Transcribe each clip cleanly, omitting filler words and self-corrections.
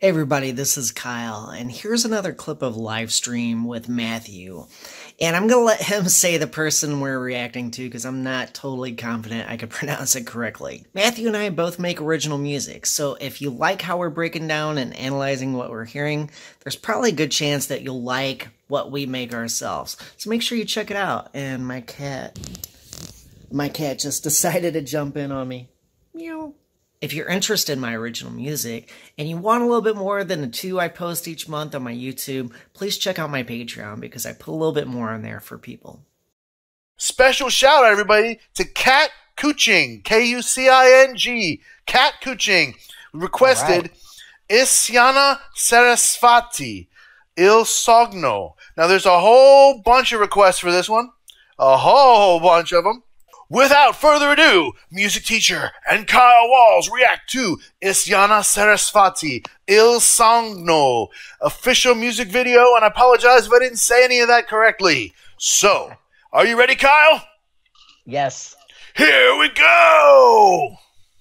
Hey everybody, this is Kyle, and here's another clip of live stream with Matthew. And I'm gonna let him say the person we're reacting to because I'm not totally confident I could pronounce it correctly. Matthew and I both make original music, so if you like how we're breaking down and analyzing what we're hearing, there's probably a good chance that you'll like what we make ourselves. So make sure you check it out. And my cat just decided to jump in on me. Meow. If you're interested in my original music and you want a little bit more than the 2 I post each month on my YouTube, please check out my Patreon because I put a little bit more on there for people. Special shout out, everybody, to Kat Kuching, K-U-C-I-N-G, Kat Kuching, requested Isyana Sarasvati, Il Sogno. Now, there's a whole bunch of requests for this one, a whole bunch of them. Without further ado, music teacher and Kyle Walls react to Isyana Sarasvati, Il Sogno, official music video, and I apologize if I didn't say any of that correctly. So, are you ready, Kyle? Yes. Here we go!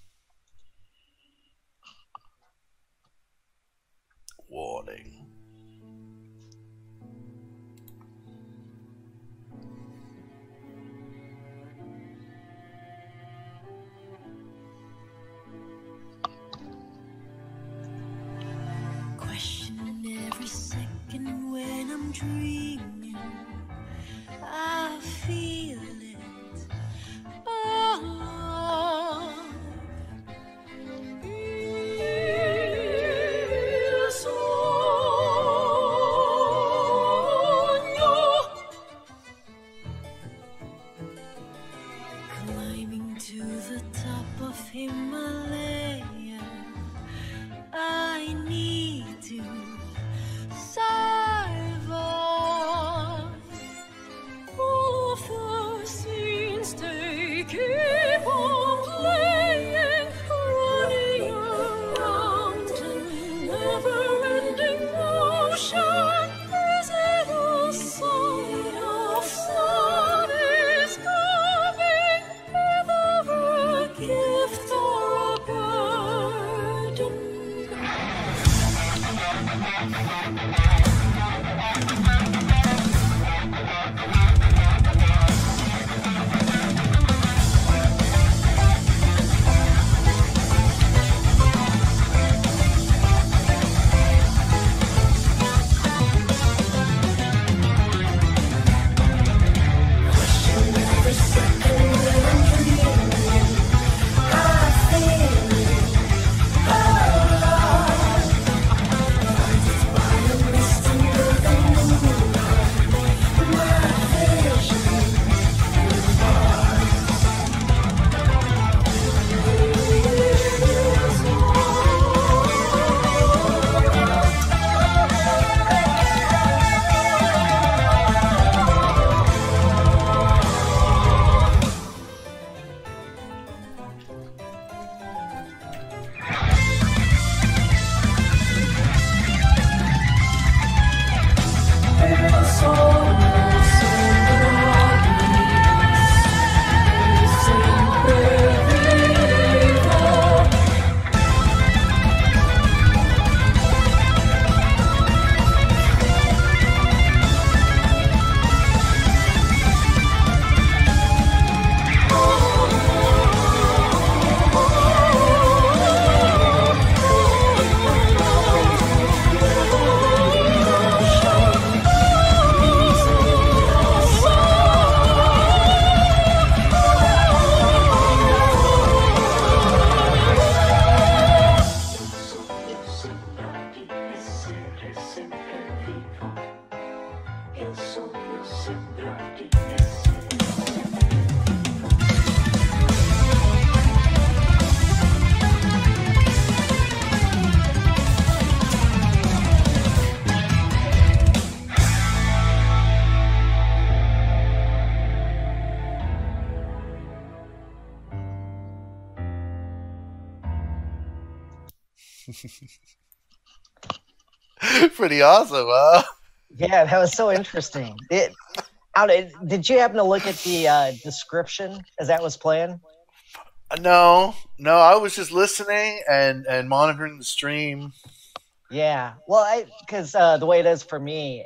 Warning. Every second when I'm dreaming, I feel it all. Il sogno. Climbing to the top of Himalaya, I need to survive. All of the scenes they keep on playing, running around in never-ending motion. Is it a sign of sun is coming, either a gift or a burden? Pretty awesome, huh? Yeah, that was so interesting. Did you happen to look at the description as that was playing? No, I was just listening and monitoring the stream. Yeah. Well, because the way it is for me,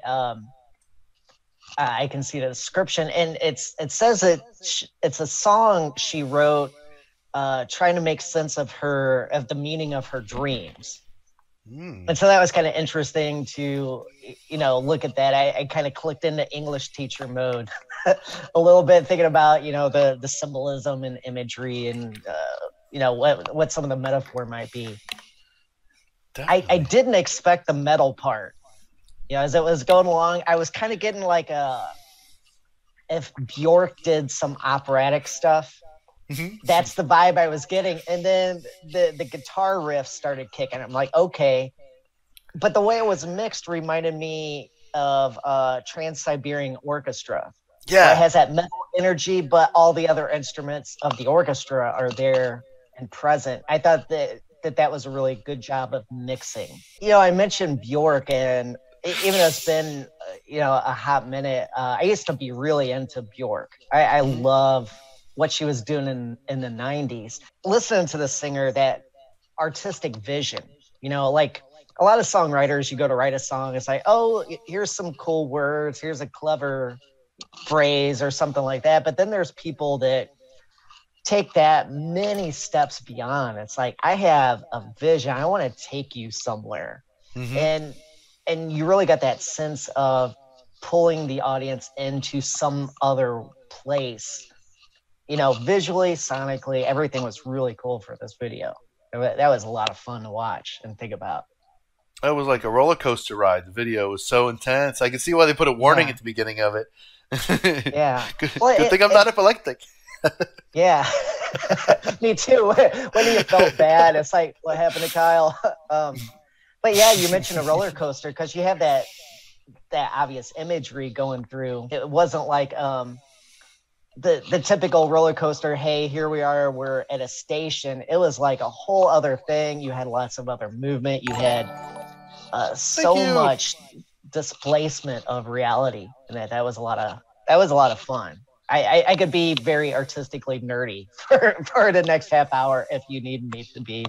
I can see the description, and it says it's a song she wrote, trying to make sense of the meaning of her dreams. And so that was kind of interesting to, look at that. I kind of clicked into English teacher mode a little bit, thinking about, the symbolism and imagery and, what some of the metaphor might be. I didn't expect the metal part. As it was going along, I was kind of getting like if Bjork did some operatic stuff. That's the vibe I was getting. And then the guitar riff started kicking. I'm like, okay. But the way it was mixed reminded me of Trans-Siberian Orchestra. Yeah. It has that metal energy, but all the other instruments of the orchestra are there and present. I thought that was a really good job of mixing. I mentioned Bjork, and even though it's been, a hot minute, I used to be really into Bjork. I love what she was doing in the 90s. Listening to the singer, that artistic vision, like a lot of songwriters, you go to write a song, it's like, oh, here's some cool words, here's a clever phrase or something like that. But then there's people that take that many steps beyond. It's like, I have a vision, I want to take you somewhere. And you really got that sense of pulling the audience into some other place. Visually, sonically, everything was really cool for this video. That was a lot of fun to watch and think about. That was like a roller coaster ride. The video was so intense. I can see why they put a warning at the beginning of it. Yeah. Good thing I'm not epileptic. Yeah. Me too. When you felt bad, it's like, what happened to Kyle? But yeah, you mentioned a roller coaster because you have that obvious imagery going through. It wasn't like the typical roller coaster, hey, here we are, we're at a station. It was like a whole other thing. You had lots of other movement. You had so much displacement of reality, and that was a lot of fun. I could be very artistically nerdy for the next half hour if you need me to be.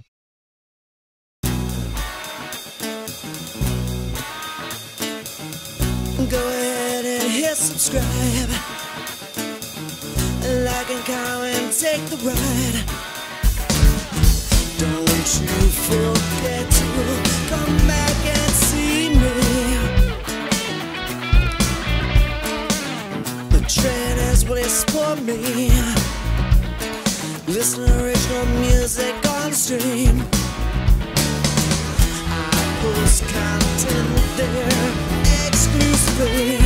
Go ahead and hit subscribe. Like and comment, take the ride. Don't you forget to come back and see me. The train is waiting for me. Listen to original music on the stream. I post content there exclusively.